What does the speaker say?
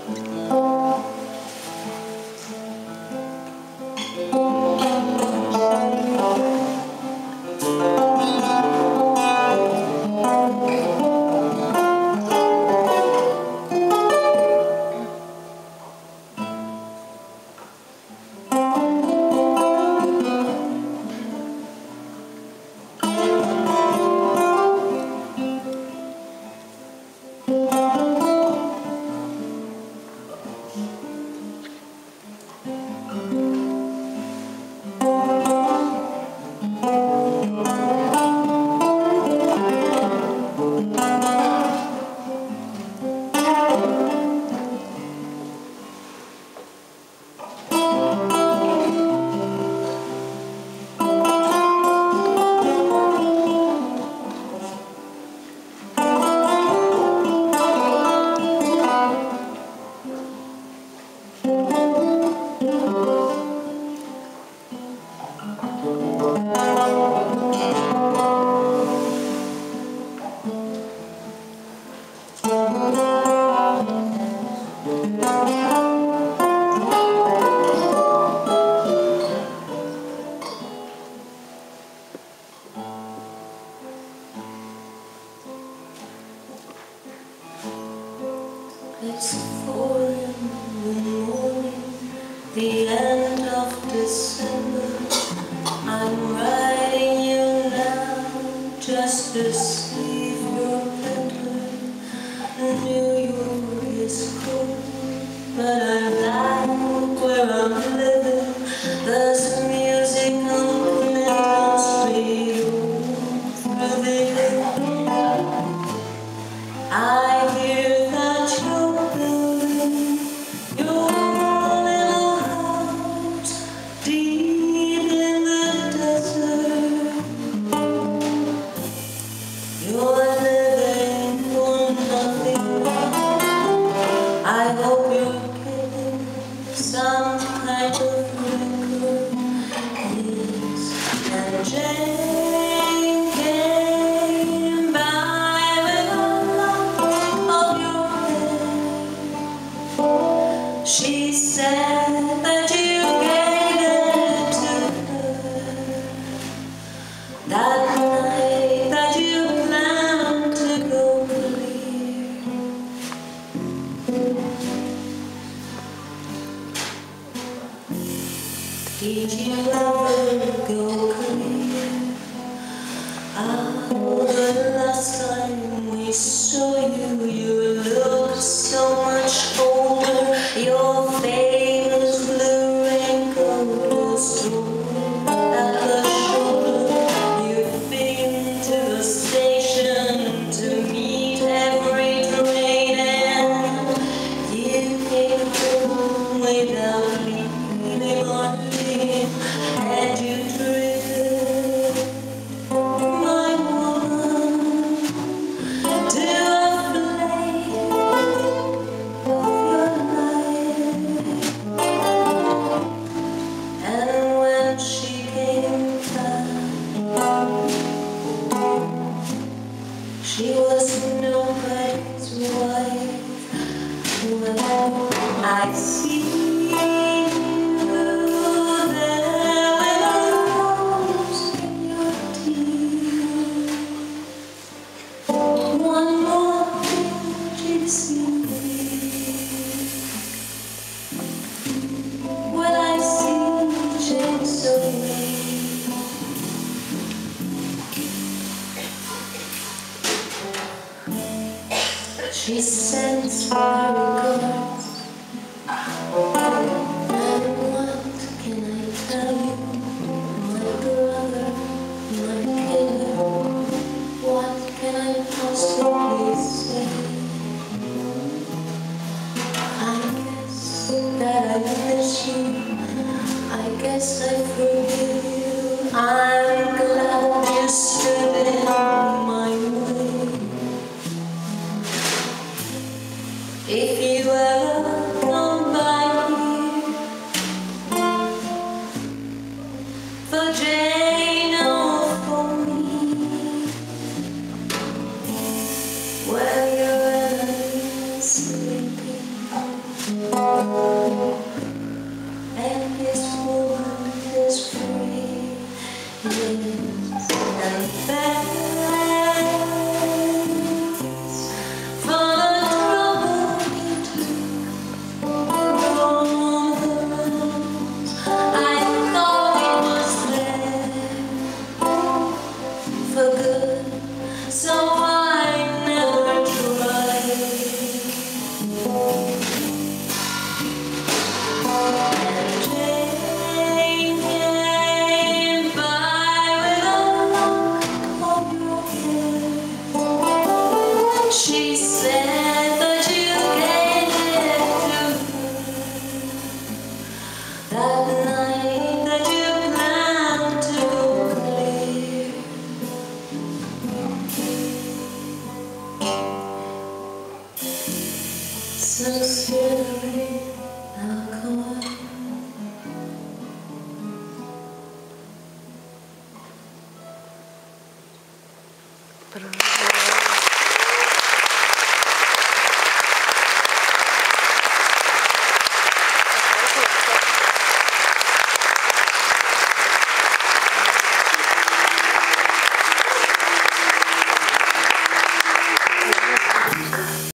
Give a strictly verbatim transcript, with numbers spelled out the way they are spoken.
It's four in the morning, the end of December. I'm writing you now just to see if you're better. New York is cold, but I like where I'm living. There's music on Clinton Street through the hill. I hear that you're building your little house deep in the desert. You're living for nothing. I hope you're getting some kind of record. Yes, and Jane came by with a lock of your hair. She said that you gave it to her that night that you planned to go clear. Did you ever go clear? Ah, the last time we saw you, you looked so much older. Your famous blue raincoat was torn at the shoulder. You've been to the station to meet every train, and you came home without leaving or leaving, and you drifted, my woman, to a flame of your life. And when she came back, she was nobody's wife. Well, I see you there with a rose in your teeth. One more gypsy queen. When I see Jane so late, she sends my regards. And what can I tell you, my brother, my killer? What can I possibly say? I guess that I miss you. I guess I forgive you. I'm glad you stood in my way. If you ever come by here for Jane or for me, where your enemy is sleeping, so silly. Now come on. Bravo.